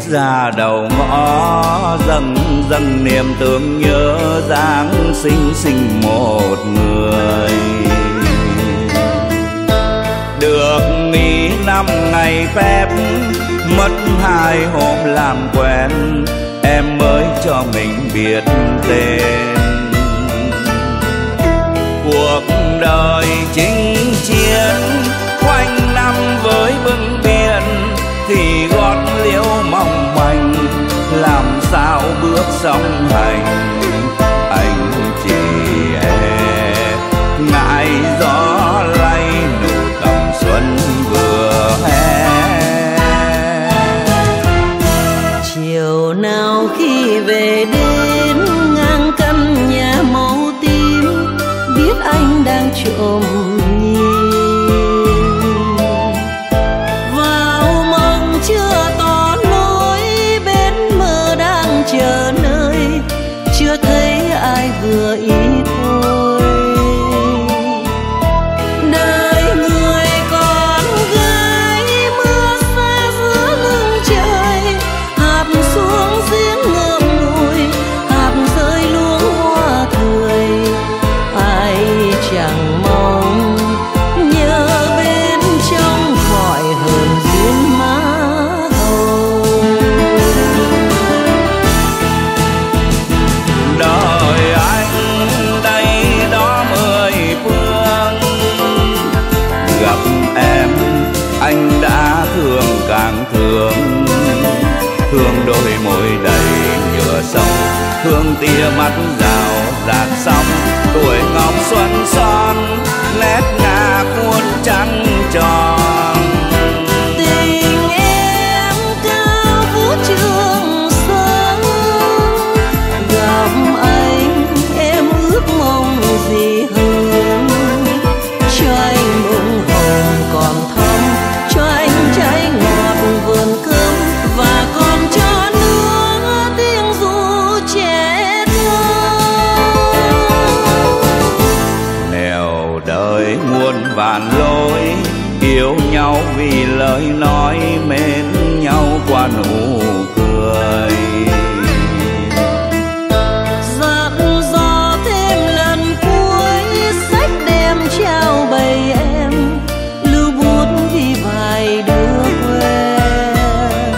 ra đầu ngõ, dâng dâng niềm thương nhớ Giáng sinh sinh một người. Được nghỉ 5 ngày phép, mất 2 hôm làm quen, em mới cho mình biết tên. Cuộc đời chinh chiến quanh năm với bưng biển, thì gót liễu mong manh làm sao bước song hành. Anh chị em ngại gió lay nụ tầm xuân vừa hè. Chiều nào khi về đến ngang căn nhà màu tím, biết anh đang trộm nhìn vào mộng chưa tỏ lối, bên mơ đang chờ nơi, chưa thấy ai vừa ý thôi. Đời người con gái mưa xa giữa lưng trời, hạt xuống giếng ngậm ngùi, hạt rơi luống hoa thời. Ai chẳng mong nhớ bên trong khỏi hờn duyên má hồng. Đời anh đây đó 10 phương, gặp em anh đã thương càng thương. Thương đôi môi đầy nhựa sông, thương tia mắt rào rạt sóng. Tuổi ngọc xuân son nét ngà cuốn trăng tròn. Tình em cao vũ trường sơn, gặp anh em ước mong gì hơn. Cho anh bông hồng còn thắm, cho anh trái ngọt vườn cơm, và còn cho nữa tiếng ru trẻ thơ. Nẻo đời muôn vàn lối, yêu nhau vì lời nói, mến nhau qua nụ cười. Dặn dò thêm lần cuối, sách đem trao bày em, lưu bút ghi vài đứa quen.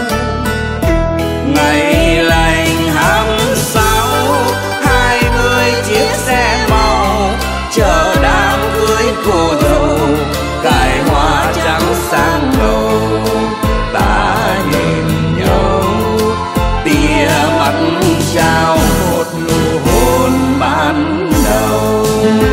Ngày lành 26, 20 chiếc xe màu, chờ đám cưới cô dâu, cài hoa trắng sang đầu. Ta nhìn nhau tia mắt trao một nụ hôn ban đầu.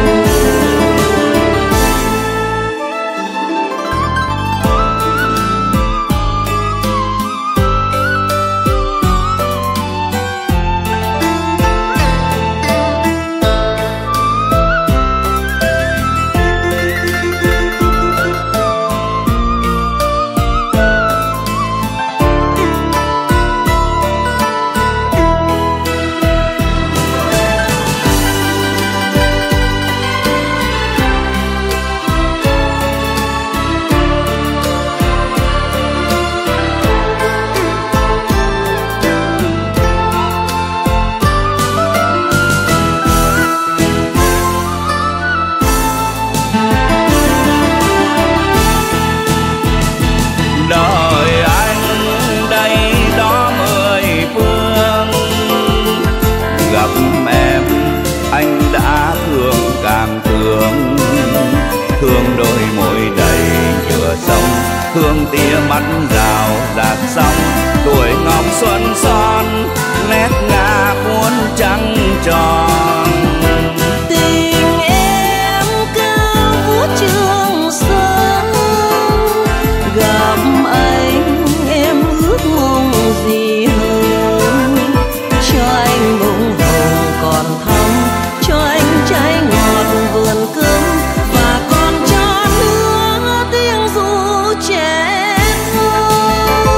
Đời anh đây đó 10 phương, gặp em anh đã thương càng thương. Thương đôi môi đầy nhựa sông, thương tia mắt rào rạt sóng. Tuổi ngọc xuân son nét ngà cuốn trăng tròn. Tình em cao vũ trường sơn, gặp anh em ước mong gì hơn. Cho anh bông hồng còn thắm, cho anh trái ngọt vườn cơm, và còn cho nữa tiếng ru trẻ thơ.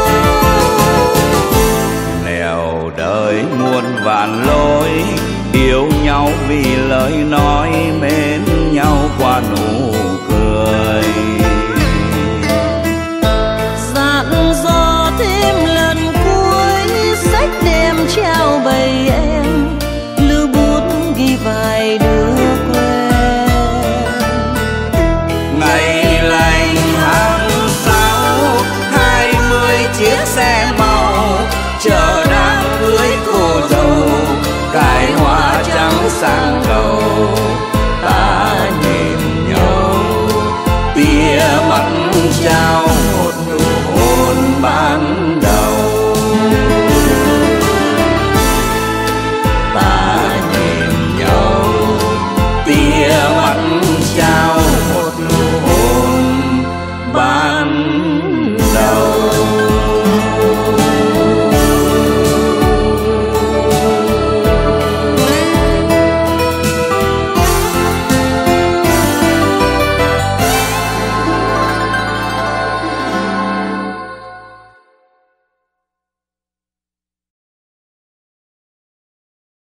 Nẻo đời muôn vàn lối, yêu nhau vì lời nói, mến nhau qua nụ cười. Dặn dò thêm lần cuối, mặt trao một nụ hôn ban